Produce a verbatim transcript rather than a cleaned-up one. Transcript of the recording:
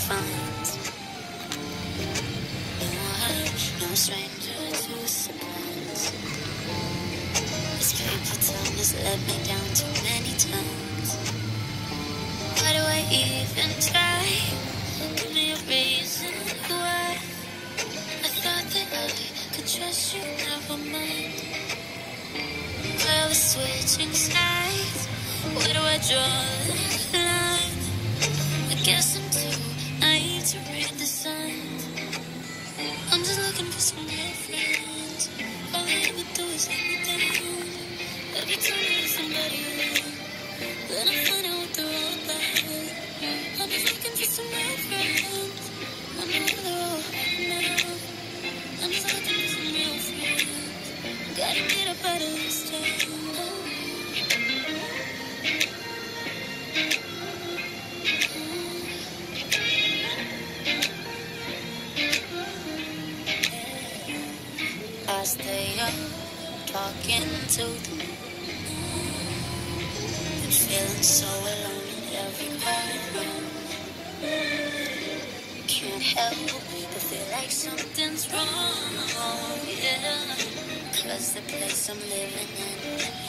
find. No hurt, no stranger to surprise. This paper tongue has let me down too many times. Why do I even try? Give me a reason why. I thought that I could trust you, never mind. Well, it's switching sides. Where do I draw the line? I guess I'm too naive to read the signs. I'm just looking for some real friends. All I ever do is let me down. Every time there's somebody around, then I find out what they're all about. I'm just looking for some real friends. I know they're all hiding out. I'm just looking for some real friends. Gotta get up out of this town. I stay up, talking to the moon. Been feeling so alone in every quiet room. Can't help but feel like something's wrong, yeah. Cause the place I'm living in